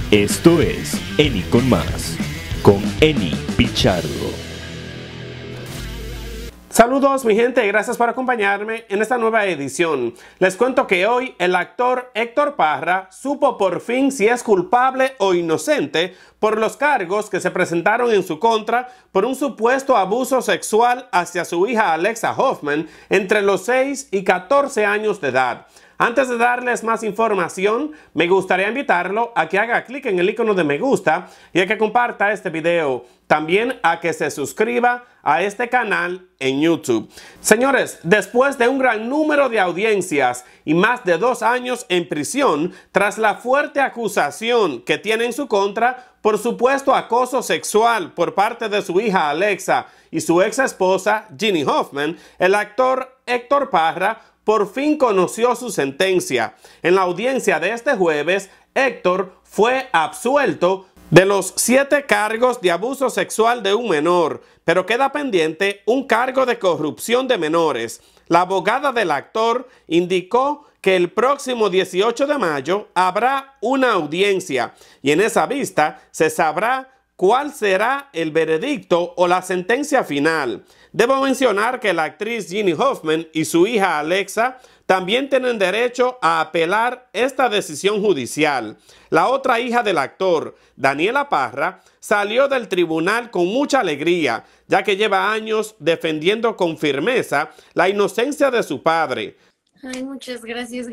Esto es Eni con Más, con Eni Pichardo. Saludos mi gente, gracias por acompañarme en esta nueva edición. Les cuento que hoy el actor Héctor Parra supo por fin si es culpable o inocente por los cargos que se presentaron en su contra por un supuesto abuso sexual hacia su hija Alexa Hoffman entre los 6 y 14 años de edad. Antes de darles más información, me gustaría invitarlo a que haga clic en el icono de me gusta y a que comparta este video. También a que se suscriba a este canal en YouTube. Señores, después de un gran número de audiencias y más de 2 años en prisión, tras la fuerte acusación que tiene en su contra por supuesto acoso sexual por parte de su hija Alexa y su ex esposa Ginny Hoffman, el actor Héctor Parra por fin conoció su sentencia. En la audiencia de este jueves, Héctor fue absuelto de los 7 cargos de abuso sexual de un menor, pero queda pendiente un cargo de corrupción de menores. La abogada del actor indicó que el próximo 18 de mayo habrá una audiencia y en esa vista se sabrá cuál será el veredicto o la sentencia final. Debo mencionar que la actriz Ginny Hoffman y su hija Alexa también tienen derecho a apelar esta decisión judicial. La otra hija del actor, Daniela Parra, salió del tribunal con mucha alegría, ya que lleva años defendiendo con firmeza la inocencia de su padre. Ay, muchas gracias.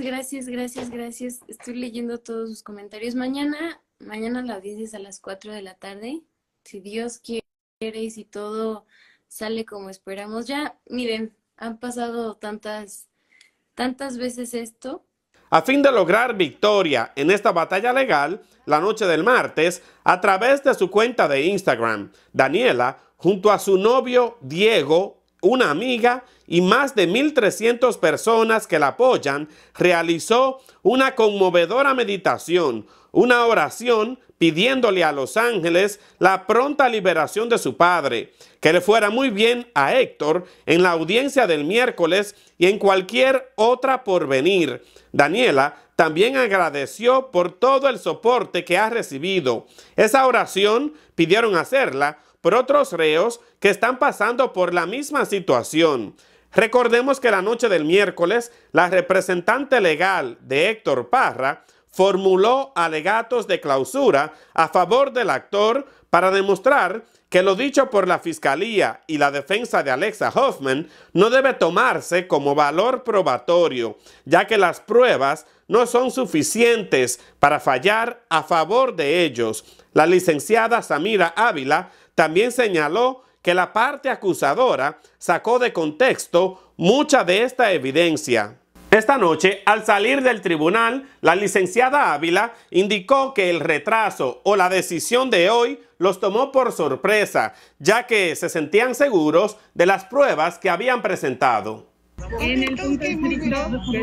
Estoy leyendo todos sus comentarios. Mañana la audiencia es a las 4 de la tarde. Si Dios quiere y si todo sale como esperamos. Ya, miren, han pasado tantas veces esto. A fin de lograr victoria en esta batalla legal, la noche del martes, a través de su cuenta de Instagram, Daniela, junto a su novio Diego, una amiga y más de 1,300 personas que la apoyan, realizó una conmovedora meditación, una oración pidiéndole a los ángeles la pronta liberación de su padre, que le fuera muy bien a Héctor en la audiencia del miércoles y en cualquier otra por venir. Daniela también agradeció por todo el soporte que ha recibido. Esa oración pidieron hacerla por otros reos que están pasando por la misma situación. Recordemos que la noche del miércoles, la representante legal de Héctor Parra formuló alegatos de clausura a favor del actor para demostrar que lo dicho por la Fiscalía y la defensa de Alexa Hoffman no debe tomarse como valor probatorio, ya que las pruebas no son suficientes para fallar a favor de ellos. La licenciada Samira Ávila también señaló que la parte acusadora sacó de contexto mucha de esta evidencia. Esta noche, al salir del tribunal, la licenciada Ávila indicó que el retraso o la decisión de hoy los tomó por sorpresa, ya que se sentían seguros de las pruebas que habían presentado. En el punto escrito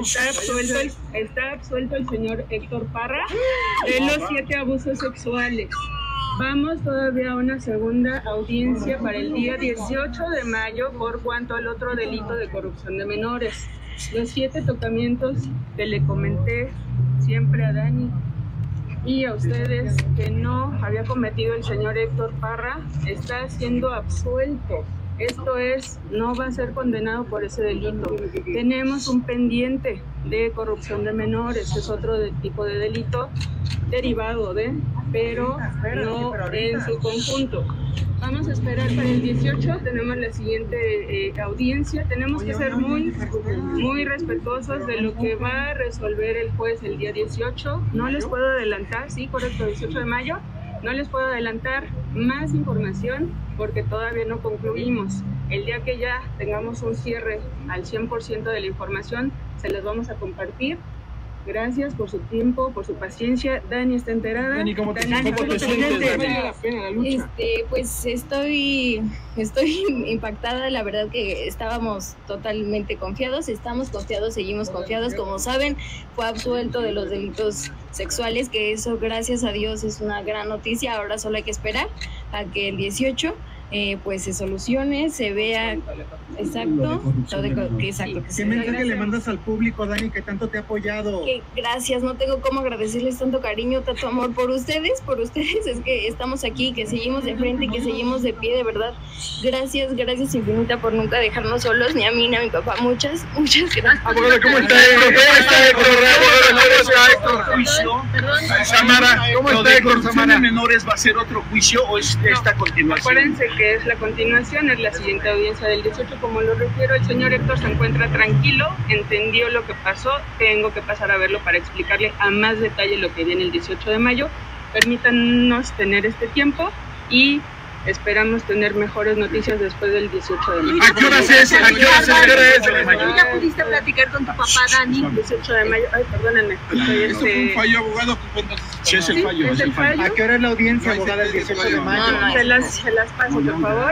está absuelto el señor Héctor Parra de los 7 abusos sexuales. Vamos todavía a una segunda audiencia para el día 18 de mayo por cuanto al otro delito de corrupción de menores. Los 7 tocamientos que le comenté siempre a Dani y a ustedes que no había cometido el señor Héctor Parra, está siendo absuelto. Esto es, no va a ser condenado por ese delito. Tenemos un pendiente de corrupción de menores, es otro tipo de delito derivado de, pero no en su conjunto. Vamos a esperar para el 18, tenemos la siguiente audiencia. Tenemos que ser muy respetuosos de lo que va a resolver el juez el día 18. No les puedo adelantar, sí, correcto, 18 de mayo. No les puedo adelantar más información porque todavía no concluimos. El día que ya tengamos un cierre al 100% de la información, se las vamos a compartir. Gracias por su tiempo, por su paciencia. Dani está enterada. Dani, ¿cómo te sientes? ¿Vale la pena la lucha? Pues estoy impactada. La verdad que estábamos totalmente confiados. Estamos confiados, seguimos confiados. Como saben, fue absuelto de los delitos sexuales, que eso, gracias a Dios, es una gran noticia. Ahora solo hay que esperar a que el 18 pues se solucione, se vea exacto. ¿Qué mensaje le mandas al público, Dani, que tanto te ha apoyado? Que gracias, no tengo cómo agradecerles tanto cariño, tanto amor por ustedes, es que estamos aquí, que seguimos de frente, que seguimos de pie, de verdad. Gracias infinita por nunca dejarnos solos, ni a mí ni a mi papá. Muchas gracias. Abogado, ¿cómo está Héctor? ¿Juicio? Samara, ¿cómo está Héctor? ¿Samara menores va a ser otro juicio o es esta continuación? Acuérdense que es la continuación, es la siguiente audiencia del 18, como lo refiero. El señor Héctor se encuentra tranquilo, entendió lo que pasó, tengo que pasar a verlo para explicarle a más detalle lo que viene el 18 de mayo. Permítanos tener este tiempo y esperamos tener mejores noticias después del 18 de mayo. ¿A qué hora es? ¿A qué hora es? ¿Tú ya pudiste platicar con tu papá, Dani? 18 de mayo, ay, perdónenme. ¿Esto fue un fallo, abogado? Sí, es el fallo. Es el fallo. ¿A qué hora es la audiencia, abogada, el 18 de mayo? Se las paso, por favor,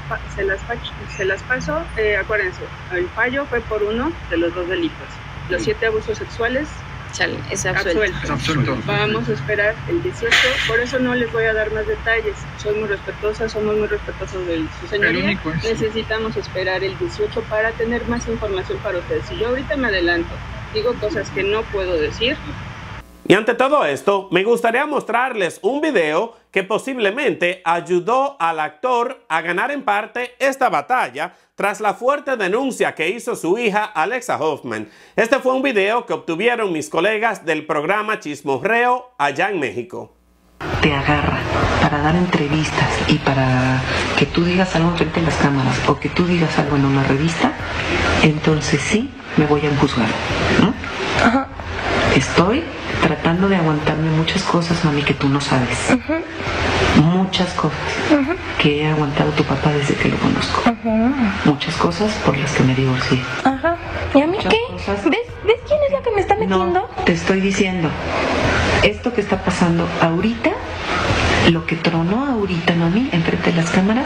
se las paso. Acuérdense, el fallo fue por uno de los dos delitos. Los 7 abusos sexuales es absuelto. Vamos a esperar el 18, por eso no les voy a dar más detalles. Soy muy respetuosa, somos muy respetuosos de su señoría. Necesitamos esperar el 18 para tener más información para ustedes. Si yo ahorita me adelanto, digo cosas que no puedo decir. Y ante todo esto, me gustaría mostrarles un video que posiblemente ayudó al actor a ganar en parte esta batalla tras la fuerte denuncia que hizo su hija Alexa Hoffman. Este fue un video que obtuvieron mis colegas del programa Chismorreo allá en México. Te agarra para dar entrevistas y para que tú digas algo frente a las cámaras o que tú digas algo en una revista, entonces sí me voy a juzgar, ¿no? Ajá. Estoy tratando de aguantarme muchas cosas, mami, que tú no sabes. Muchas cosas que he aguantado tu papá desde que lo conozco. Muchas cosas por las que me divorcié. Ajá. ¿Y a mí muchas qué? Cosas... ¿Ves quién es la que me está metiendo? No, te estoy diciendo. Esto que está pasando ahorita, lo que tronó ahorita, mami, enfrente de las cámaras,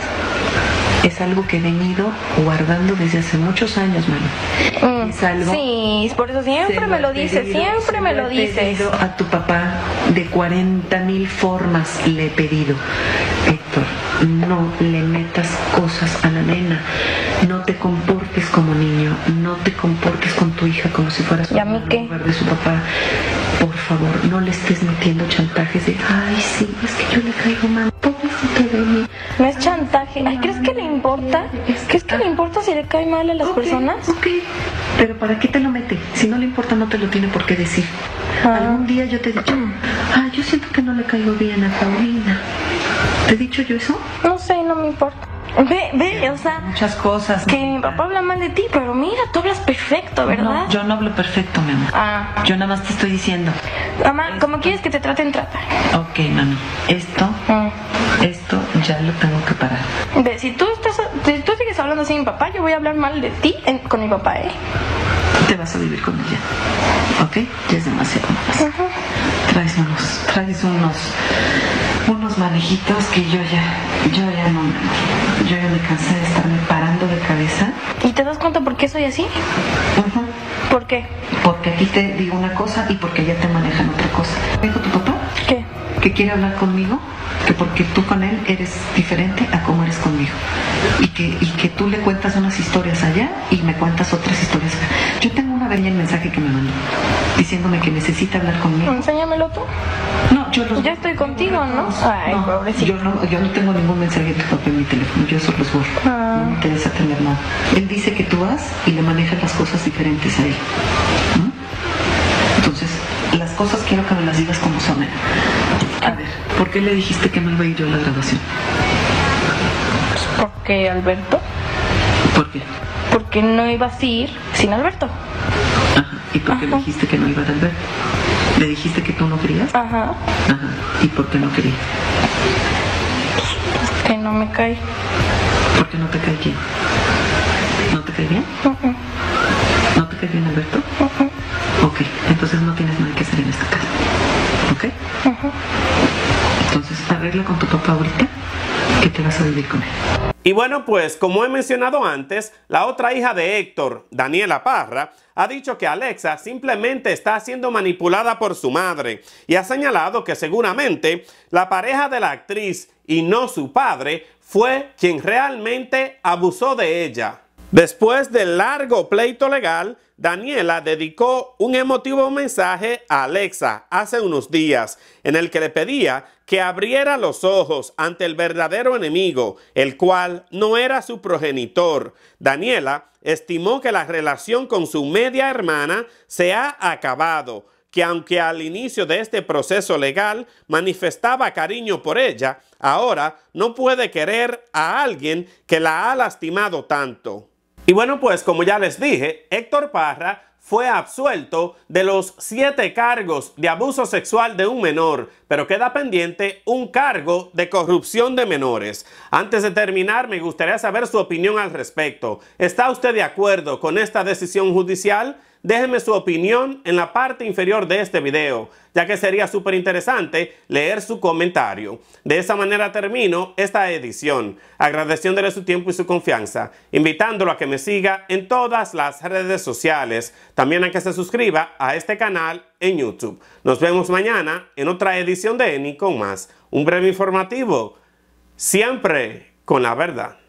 es algo que he venido guardando desde hace muchos años, mami. Es algo... Sí, por eso siempre me lo dices, siempre me lo dices. A tu papá de 40,000 formas le he pedido. Héctor, no le metas cosas a la nena. No te comportes como niño. No te comportes con tu hija como si fueras ¿Y a mí qué? de su papá. Por favor, no le estés metiendo chantajes de ay, sí, es que yo le caigo mal. Pobrecito de mí. No es chantaje. Ay, ¿crees que le importa? ¿Crees que le importa si le cae mal a las personas? Ok, pero ¿para qué te lo mete? Si no le importa, no te lo tiene por qué decir. Algún día yo te he dicho, yo siento que no le caigo bien a Paulina. ¿Te he dicho yo eso? No sé, no me importa. Ve, o sea, muchas cosas. Que mi papá habla mal de ti, pero mira, tú hablas perfecto, ¿verdad? No, yo no hablo perfecto, mi amor. Yo nada más te estoy diciendo. Mamá, como quieres que te traten, trata. Ok, mami, esto ya lo tengo que parar. Ve, si tú sigues hablando así de mi papá, yo voy a hablar mal de ti con mi papá, ¿eh? Te vas a vivir con ella, ¿ok? Ya es demasiado más. Traes unos manejitos que yo ya no, yo ya me cansé de estarme parando de cabeza. ¿Y te das cuenta por qué soy así? ¿Por qué? Porque aquí te digo una cosa y porque allá te manejan otra cosa. ¿Me dijo tu papá? ¿Qué? Que quiere hablar conmigo, que porque tú con él eres diferente a cómo eres conmigo. Y que tú le cuentas unas historias allá y me cuentas otras historias acá. Yo tengo una vez el mensaje que me mandó diciéndome que necesita hablar conmigo. Enséñamelo tú. No, ya estoy contigo, ¿no? Ay, no, pobrecito. Yo no tengo ningún mensaje de tu papá en mi teléfono, yo eso los borro. No me interesa tener nada. Él dice que tú vas y le manejas las cosas diferentes a él. Entonces, las cosas quiero que me las digas como son. A ver, ¿por qué le dijiste que no iba a ir yo a la graduación? ¿Por qué, Alberto? ¿Por qué? Porque no ibas a ir sin Alberto. Ajá. ¿Y por qué le dijiste que no iba a Alberto? ¿Le dijiste que tú no querías? Ajá. ¿Y por qué no querías? Pues que no me cae. ¿Por qué no te cae quién? ¿No te cae bien? ¿No te cae bien Alberto? Ok, entonces no tienes nada que hacer en esta casa. ¿Ok? Entonces arregla con tu papá ahorita que te vas a vivir con él. Y bueno, pues como he mencionado antes, la otra hija de Héctor, Daniela Parra, ha dicho que Alexa simplemente está siendo manipulada por su madre y ha señalado que seguramente la pareja de la actriz y no su padre fue quien realmente abusó de ella. Después del largo pleito legal, Daniela dedicó un emotivo mensaje a Alexa hace unos días en el que le pedía que abriera los ojos ante el verdadero enemigo, el cual no era su progenitor. Daniela estimó que la relación con su media hermana se ha acabado, que aunque al inicio de este proceso legal manifestaba cariño por ella, ahora no puede querer a alguien que la ha lastimado tanto. Y bueno, pues como ya les dije, Héctor Parra fue absuelto de los 7 cargos de abuso sexual de un menor, pero queda pendiente un cargo de corrupción de menores. Antes de terminar, me gustaría saber su opinión al respecto. ¿Está usted de acuerdo con esta decisión judicial? Déjeme su opinión en la parte inferior de este video, ya que sería súper interesante leer su comentario. De esa manera termino esta edición, agradeciéndole su tiempo y su confianza, invitándolo a que me siga en todas las redes sociales, también a que se suscriba a este canal en YouTube. Nos vemos mañana en otra edición de Eni con más, un breve informativo, siempre con la verdad.